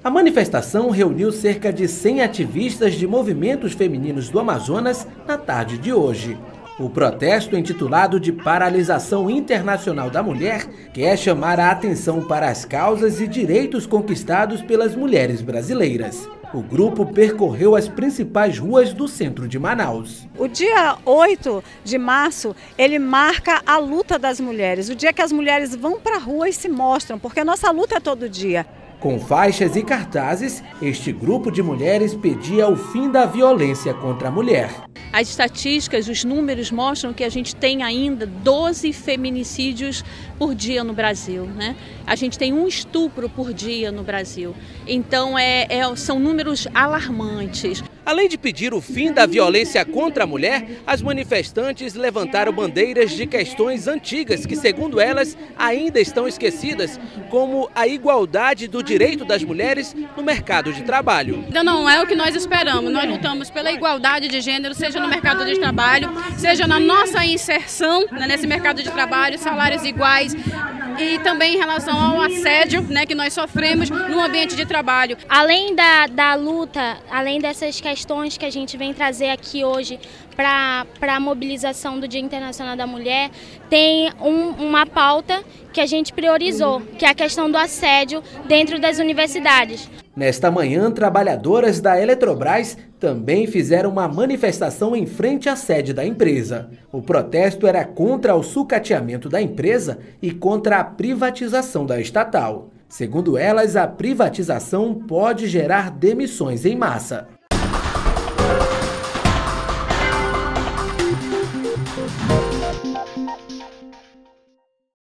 A manifestação reuniu cerca de 100 ativistas de movimentos femininos do Amazonas na tarde de hoje. O protesto, intitulado de Paralisação Internacional da Mulher, quer chamar a atenção para as causas e direitos conquistados pelas mulheres brasileiras. O grupo percorreu as principais ruas do centro de Manaus. O dia 8 de março, ele marca a luta das mulheres, o dia que as mulheres vão para a rua e se mostram, porque a nossa luta é todo dia. Com faixas e cartazes, este grupo de mulheres pedia o fim da violência contra a mulher. As estatísticas, os números mostram que a gente tem ainda 12 feminicídios por dia no Brasil, né? A gente tem um estupro por dia no Brasil. Então, são números alarmantes. Além de pedir o fim da violência contra a mulher, as manifestantes levantaram bandeiras de questões antigas que, segundo elas, ainda estão esquecidas, como a igualdade do direito das mulheres no mercado de trabalho. Ainda não é o que nós esperamos. Nós lutamos pela igualdade de gênero, seja no mercado de trabalho, seja na nossa inserção nesse mercado de trabalho, salários iguais e também em relação ao assédio, que nós sofremos no ambiente de trabalho. Além da luta, além dessas questões que a gente vem trazer aqui hoje para a mobilização do Dia Internacional da Mulher, tem uma pauta que a gente priorizou, que é a questão do assédio dentro das universidades. Nesta manhã, trabalhadoras da Eletrobras também fizeram uma manifestação em frente à sede da empresa. O protesto era contra o sucateamento da empresa e contra a privatização da estatal. Segundo elas, a privatização pode gerar demissões em massa.